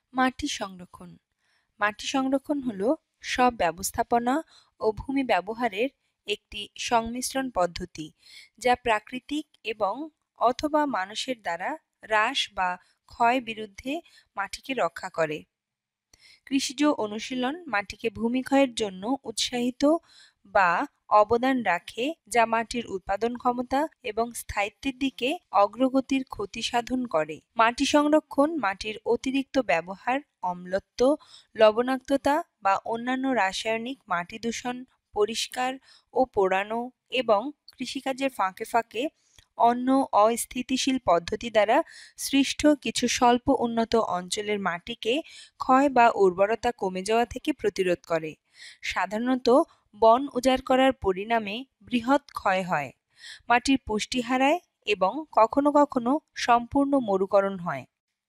মাটি সংরক্ষণ। মাটি সংরক্ষণ হলো সব ব্যবস্থাপনা ও ভূমি ব্যবহারের একটি সংমিশ্রণ পদ্ধতি যা প্রাকৃতিক এবং অথবা মানুষের দ্বারা হ্রাস বা ক্ষয় বিরুদ্ধে মাটিকে রক্ষা করে। কৃষিজ অনুশীলন মাটিকে ভূমিক্ষয়ের জন্য উৎসাহিত বা অবদান রাখে, যা মাটির উৎপাদন ক্ষমতা এবং স্থায়িত্বের দিকে অগ্রগতির ক্ষতি সাধন করে। মাটি সংরক্ষণ মাটির অতিরিক্ত ব্যবহার, অম্লত্ব, লবণাক্ততা বা অন্যান্য রাসায়নিক মাটি দূষণ পরিষ্কার ও পোড়ানো এবং কৃষিকাজের ফাঁকে ফাঁকে অন্য অস্থিতিশীল পদ্ধতি দ্বারা সৃষ্ট কিছু স্বল্প উন্নত অঞ্চলের মাটিকে ক্ষয় বা উর্বরতা কমে যাওয়া থেকে প্রতিরোধ করে। সাধারণত বন উজাড় করার পরিণামে বৃহৎ ক্ষয় হয়, মাটির পুষ্টি হারায় এবং কখনো কখনো সম্পূর্ণ মরুকরণ হয়।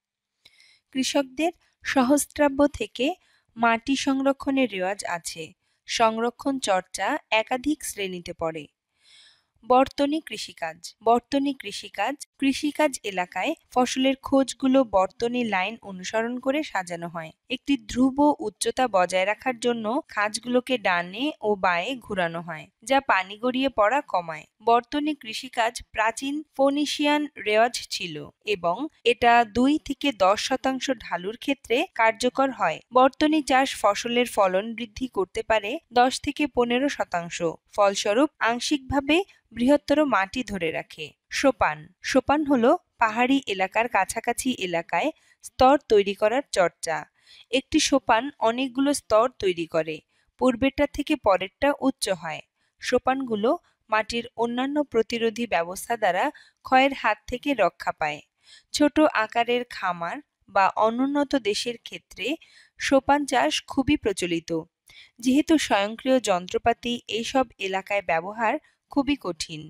কৃষকদের সহস্রাব্য থেকে মাটি সংরক্ষণের রেওয়াজ আছে। সংরক্ষণ চর্চা একাধিক শ্রেণীতে পড়ে। বর্তনী কৃষিকাজ। বর্তনী কৃষিকাজ এলাকায় ফসলের খোঁজগুলো বর্তনী লাইন অনুসরণ করে সাজানো হয়। একটি ধ্রুব উচ্চতা বজায় রাখার জন্য খাঁজগুলোকে ডানে ও বাঁয়ে ঘোরানো হয়, যা পানি গড়িয়ে পড়া কমায়। বর্তনী কৃষিকাজ প্রাচীন ফোনিশিয়ান রেওয়াজ ছিল এবং এটা 2 থেকে 10% ঢালুর ক্ষেত্রে কার্যকর হয়। বর্তনী চাষ ফসলের ফলন বৃদ্ধি করতে পারে 10 থেকে 15%, ফলস্বরূপ আংশিকভাবে বৃহত্তর মাটি ধরে রাখে। সোপান হলো পাহাড়ি এলাকার কাছাকাছি এলাকায় স্তর তৈরি করার চর্চা। একটি সোপান অনেকগুলো স্তর তৈরি করে, পূর্বেরটা থেকে পরেরটা উচ্চ হয়। সোপানগুলো মাটির অন্যান্য প্রতিরোধী ব্যবস্থা দ্বারা ক্ষয়ের হাত থেকে রক্ষা পায়। ছোট আকারের খামার বা অনুন্নত দেশের ক্ষেত্রে সোপান চাষ খুবই প্রচলিত, যেহেতু স্বয়ংক্রিয় যন্ত্রপাতি এইসব এলাকায় ব্যবহার খুবই কঠিন।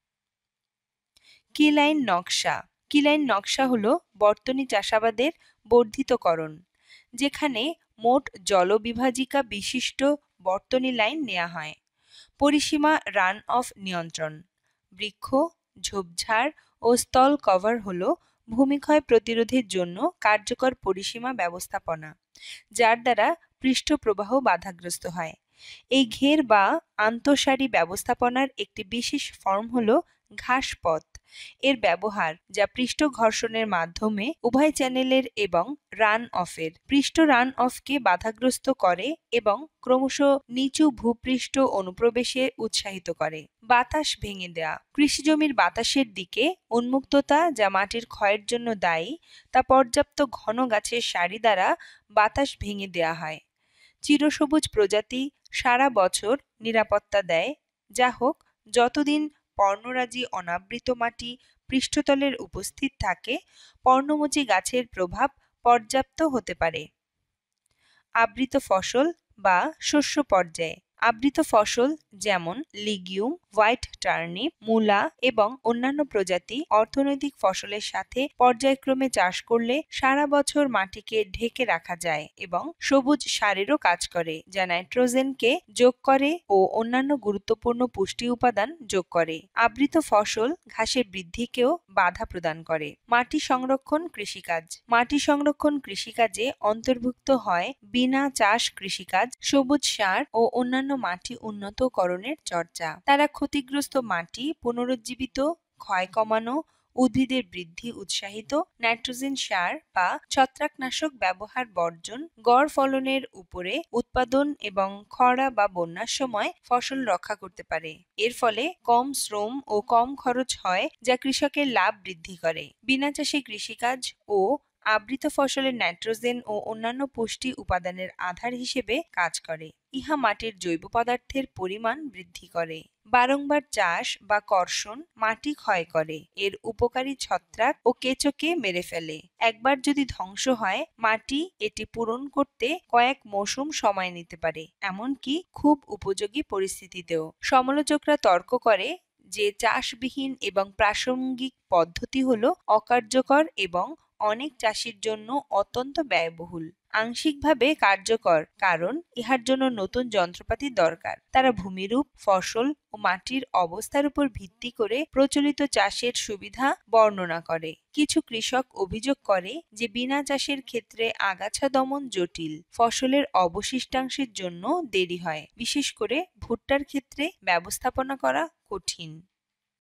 কিলাইন নকশা। কিলাইন নকশা হলো বর্তনী চাষাবাদের বর্ধিতকরণ, যেখানে মোট জলবিভাজিকা বিশিষ্ট বর্তনী লাইন নেওয়া হয়। পরিসীমা রান অফ নিয়ন্ত্রণ। বৃক্ষ, ঝোপঝাড় ও স্থল কভার হলো ভূমিক্ষয় প্রতিরোধের জন্য কার্যকর পরিসীমা ব্যবস্থাপনা, যার দ্বারা পৃষ্ঠপ্রবাহ বাধাগ্রস্ত হয়। এই ঘের বা আন্তঃসারি ব্যবস্থাপনার একটি বিশেষ ফর্ম হলো ঘাসপথ। এর ব্যবহার, যা পৃষ্ঠ ঘর্ষণের মাধ্যমে উভয় চ্যানেলের এবং রান অফের পৃষ্ঠ রান অফকে বাধাগ্রস্ত করে এবং ক্রমশ নিচু ভূপৃষ্ঠ অনুপ্রবেশে উৎসাহিত করে। বাতাস ভেঙে দেয়া। কৃষিজমির বাতাসের দিকে উন্মুক্ততা, যা মাটির ক্ষয়ের জন্য দায়ী, তা পর্যাপ্ত ঘন গাছের সারি দ্বারা বাতাস ভেঙে দেয়া হয়। চিরসবুজ প্রজাতি সারা বছর নিরাপত্তা দেয়। যা হোক, যতদিন পর্ণরাজি অনাবৃত মাটি পৃষ্ঠতলের উপস্থিত থাকে, পর্ণমোচী গাছের প্রভাব পর্যাপ্ত হতে পারে। আবৃত ফসল বা শস্য পর্যায়ে। আবৃত ফসল যেমন লিগিউম, হোয়াইট টার্নিপ, মূলা এবং অন্যান্য প্রজাতি অর্থনৈতিক ফসলের সাথে পর্যায়ক্রমে চাষ করলে সারা বছর মাটিকে ঢেকে রাখা যায় এবং সবুজ সারেরও কাজ করে, যা নাইট্রোজেনকে যোগ করে ও অন্যান্য গুরুত্বপূর্ণ পুষ্টি উপাদান যোগ করে। আবৃত ফসল ঘাসের বৃদ্ধিকেও বাধা প্রদান করে। মাটি সংরক্ষণ কৃষিকাজ। মাটি সংরক্ষণ কৃষিকাজে অন্তর্ভুক্ত হয় বিনা চাষ কৃষিকাজ, সবুজ সার ও অন্যান্য মাটি উন্নতকরণের চর্চা। তারা ক্ষতিগ্রস্ত মাটি পুনরুজ্জীবিত, ক্ষয় কমানো, উদ্ভিদের বৃদ্ধি উৎসাহিত, নাইট্রোজেন সার বা ছত্রাকনাশক ব্যবহার বর্জন, গড় ফলনের উপরে উৎপাদন এবং খরা বা বন্যার সময় ফসল রক্ষা করতে পারে। এর ফলে কম শ্রম ও কম খরচ হয়, যা কৃষকের লাভ বৃদ্ধি করে। বিনা চাষে কৃষিকাজ ও আবৃত ফসলের নাইট্রোজেন ও অন্যান্য পুষ্টি উপাদানের আধার হিসেবে কাজ করে। ইহা মাটির জৈব পদার্থের পরিমাণ বৃদ্ধি করে। বারংবার চাষ বা কর্ষণ মাটি ক্ষয় করে, এর উপকারী ছত্রাক ও কেঁচোকে মেরে ফেলে। একবার যদি ধ্বংস হয়, মাটি এটি পূরণ করতে কয়েক মৌসুম সময় নিতে পারে, এমনকি খুব উপযোগী পরিস্থিতিতেও। সমালোচকরা তর্ক করে যে চাষবিহীন এবং প্রাসঙ্গিক পদ্ধতি হলো অকার্যকর এবং অনেক চাষীর জন্য অত্যন্ত ব্যয়বহুল। আংশিকভাবে কার্যকর, কারণ ইহার জন্য নতুন যন্ত্রপাতি দরকার। তারা ভূমিরূপ, ফসল ও মাটির অবস্থার উপর ভিত্তি করে প্রচলিত চাষের সুবিধা বর্ণনা করে। কিছু কৃষক অভিযোগ করে যে বিনা চাষের ক্ষেত্রে আগাছা দমন জটিল, ফসলের অবশিষ্টাংশের জন্য দেরি হয়, বিশেষ করে ভুট্টার ক্ষেত্রে ব্যবস্থাপনা করা কঠিন।